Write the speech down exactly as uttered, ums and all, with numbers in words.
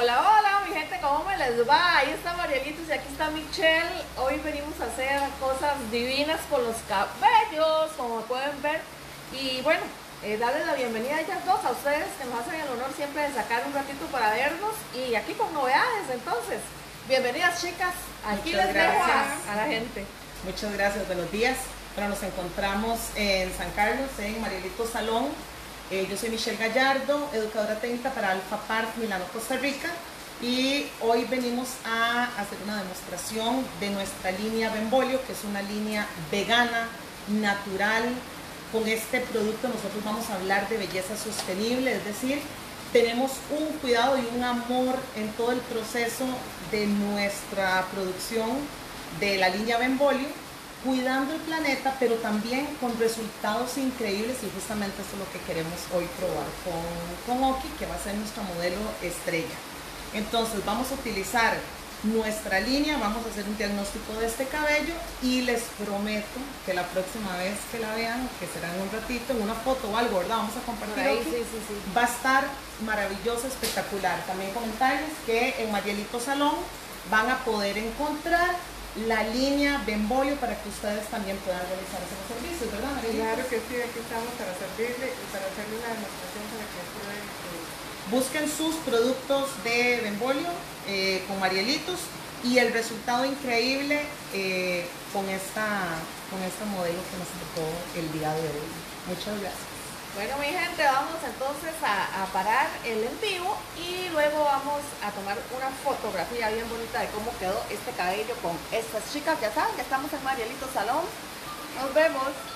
Hola, hola, mi gente, ¿cómo me les va? Ahí está Marielitos y aquí está Michelle. Hoy venimos a hacer cosas divinas con los cabellos, como pueden ver. Y bueno, eh, darles la bienvenida a ellas dos, a ustedes que nos hacen el honor siempre de sacar un ratito para vernos. Y aquí con novedades, entonces. Bienvenidas, chicas. Aquí Muchas les dejo gracias. a, a la gente. Muchas gracias, buenos días. Bueno, nos encontramos en San Carlos, en Marielitos Salón. Eh, yo soy Michelle Gallardo, educadora técnica para Alpha Park Milano, Costa Rica. Y hoy venimos a hacer una demostración de nuestra línea Benvolio, que es una línea vegana, natural. Con este producto nosotros vamos a hablar de belleza sostenible, es decir, tenemos un cuidado y un amor en todo el proceso de nuestra producción de la línea Benvolio, cuidando el planeta, pero también con resultados increíbles, y justamente eso es lo que queremos hoy probar con, con Oki, que va a ser nuestro modelo estrella. Entonces vamos a utilizar nuestra línea, vamos a hacer un diagnóstico de este cabello y les prometo que la próxima vez que la vean, que será en un ratito, en una foto o algo, ¿verdad? Vamos a compartir Ahí, Oki. sí, sí, sí. Va a estar maravilloso, espectacular. También comentarles que en Marielitos Salón van a poder encontrar la línea Benvolio para que ustedes también puedan realizar esos servicios, ¿verdad, Marielitos? Claro que sí, aquí estamos para servirle y para hacerle una demostración para que prueben el producto. Busquen sus productos de Benvolio eh, con Marielitos y el resultado increíble eh, con, esta, con este modelo que nos tocó el día de hoy. Muchas gracias. Bueno, mi gente, vamos entonces a, a parar el en vivo y luego vamos a tomar una fotografía bien bonita de cómo quedó este cabello con estas chicas. Ya saben que estamos en Marielitos Salón. Nos vemos.